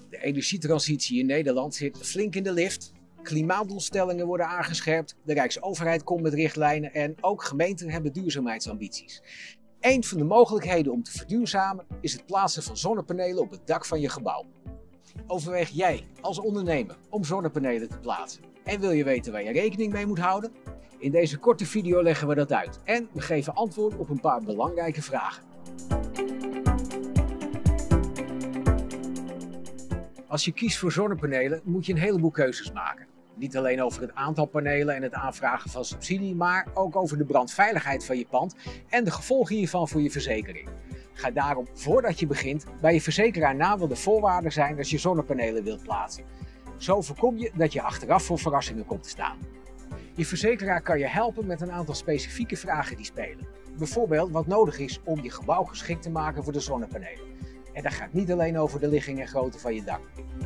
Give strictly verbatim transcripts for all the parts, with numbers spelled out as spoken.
De energietransitie in Nederland zit flink in de lift. Klimaatdoelstellingen worden aangescherpt, de Rijksoverheid komt met richtlijnen en ook gemeenten hebben duurzaamheidsambities. Een van de mogelijkheden om te verduurzamen is het plaatsen van zonnepanelen op het dak van je gebouw. Overweeg jij als ondernemer om zonnepanelen te plaatsen en wil je weten waar je rekening mee moet houden? In deze korte video leggen we dat uit en we geven antwoord op een paar belangrijke vragen. Als je kiest voor zonnepanelen moet je een heleboel keuzes maken. Niet alleen over het aantal panelen en het aanvragen van subsidie, maar ook over de brandveiligheid van je pand en de gevolgen hiervan voor je verzekering. Ga daarom voordat je begint bij je verzekeraar na wat de voorwaarden zijn als je zonnepanelen wilt plaatsen. Zo voorkom je dat je achteraf voor verrassingen komt te staan. Je verzekeraar kan je helpen met een aantal specifieke vragen die spelen. Bijvoorbeeld wat nodig is om je gebouw geschikt te maken voor de zonnepanelen. En dat gaat niet alleen over de ligging en grootte van je dak.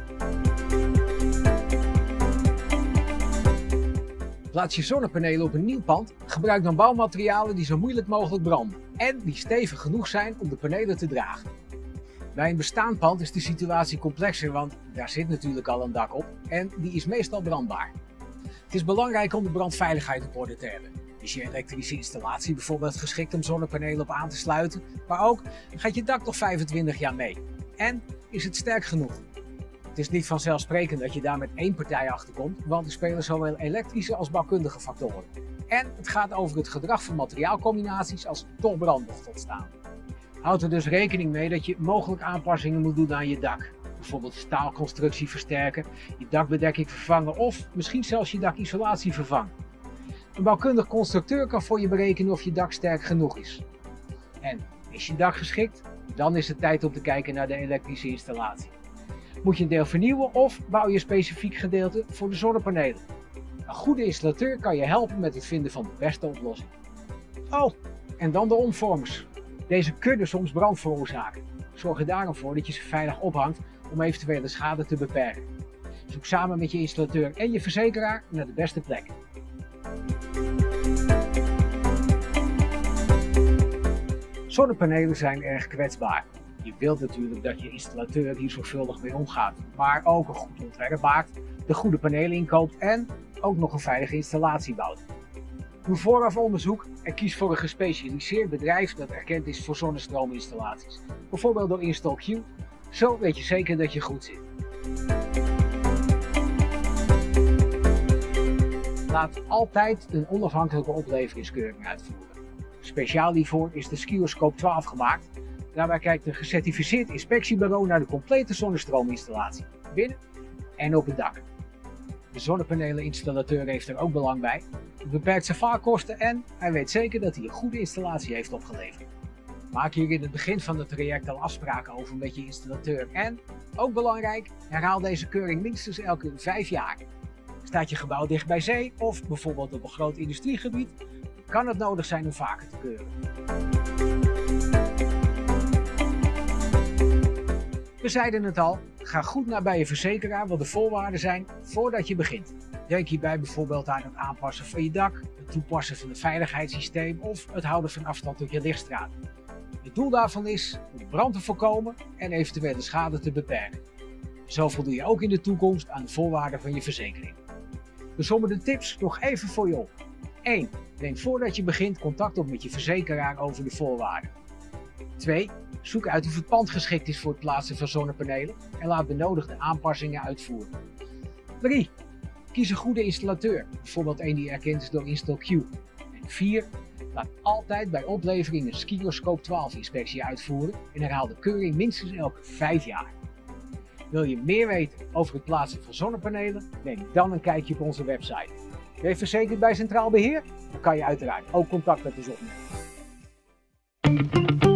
Plaats je zonnepanelen op een nieuw pand, gebruik dan bouwmaterialen die zo moeilijk mogelijk branden en die stevig genoeg zijn om de panelen te dragen. Bij een bestaand pand is de situatie complexer, want daar zit natuurlijk al een dak op en die is meestal brandbaar. Het is belangrijk om de brandveiligheid op orde te hebben. Is je elektrische installatie bijvoorbeeld geschikt om zonnepanelen op aan te sluiten, maar ook gaat je dak nog vijfentwintig jaar mee. En is het sterk genoeg? Het is niet vanzelfsprekend dat je daar met één partij achter komt, want er spelen zowel elektrische als bouwkundige factoren. En het gaat over het gedrag van materiaalcombinaties als toch brand mocht ontstaan. Houd er dus rekening mee dat je mogelijk aanpassingen moet doen aan je dak. Bijvoorbeeld staalconstructie versterken, je dakbedekking vervangen of misschien zelfs je dakisolatie vervangen. Een bouwkundig constructeur kan voor je berekenen of je dak sterk genoeg is. En is je dak geschikt? Dan is het tijd om te kijken naar de elektrische installatie. Moet je een deel vernieuwen of bouw je een specifiek gedeelte voor de zonnepanelen? Een goede installateur kan je helpen met het vinden van de beste oplossing. Oh, en dan de omvormers. Deze kunnen soms brand veroorzaken. Zorg er daarom voor dat je ze veilig ophangt om eventuele schade te beperken. Zoek samen met je installateur en je verzekeraar naar de beste plek. Zonnepanelen zijn erg kwetsbaar. Je wilt natuurlijk dat je installateur hier zorgvuldig mee omgaat, maar ook een goed ontwerp maakt, de goede panelen inkoopt en ook nog een veilige installatie bouwt. Doe vooraf onderzoek en kies voor een gespecialiseerd bedrijf dat erkend is voor zonnestroominstallaties. Bijvoorbeeld door InstallQ. Zo weet je zeker dat je goed zit. Laat altijd een onafhankelijke opleveringskeuring uitvoeren. Speciaal hiervoor is de Skioscope twaalf gemaakt. Daarbij kijkt een gecertificeerd inspectiebureau naar de complete zonnestroominstallatie, binnen en op het dak. De zonnepaneleninstallateur heeft er ook belang bij. Het beperkt zijn vaarkosten en hij weet zeker dat hij een goede installatie heeft opgeleverd. Maak hier in het begin van het traject al afspraken over met je installateur en, ook belangrijk, herhaal deze keuring minstens elke vijf jaar. Staat je gebouw dicht bij zee of bijvoorbeeld op een groot industriegebied, kan het nodig zijn om vaker te keuren. We zeiden het al, ga goed naar bij je verzekeraar wat de voorwaarden zijn voordat je begint. Denk hierbij bijvoorbeeld aan het aanpassen van je dak, het toepassen van het veiligheidssysteem of het houden van afstand tot je lichtstraat. Het doel daarvan is om brand te voorkomen en eventuele schade te beperken. Zo voldoe je ook in de toekomst aan de voorwaarden van je verzekering. We sommen de tips nog even voor je op. één. Neem voordat je begint contact op met je verzekeraar over de voorwaarden. twee. Zoek uit of het pand geschikt is voor het plaatsen van zonnepanelen en laat benodigde aanpassingen uitvoeren. drie. Kies een goede installateur, bijvoorbeeld een die erkend is door InstallQ. En vier. Laat altijd bij oplevering een Skioscope twaalf inspectie uitvoeren en herhaal de keuring minstens elke vijf jaar. Wil je meer weten over het plaatsen van zonnepanelen? Neem dan een kijkje op onze website. Ben je verzekerd bij Centraal Beheer? Dan kan je uiteraard ook contact met ons opnemen.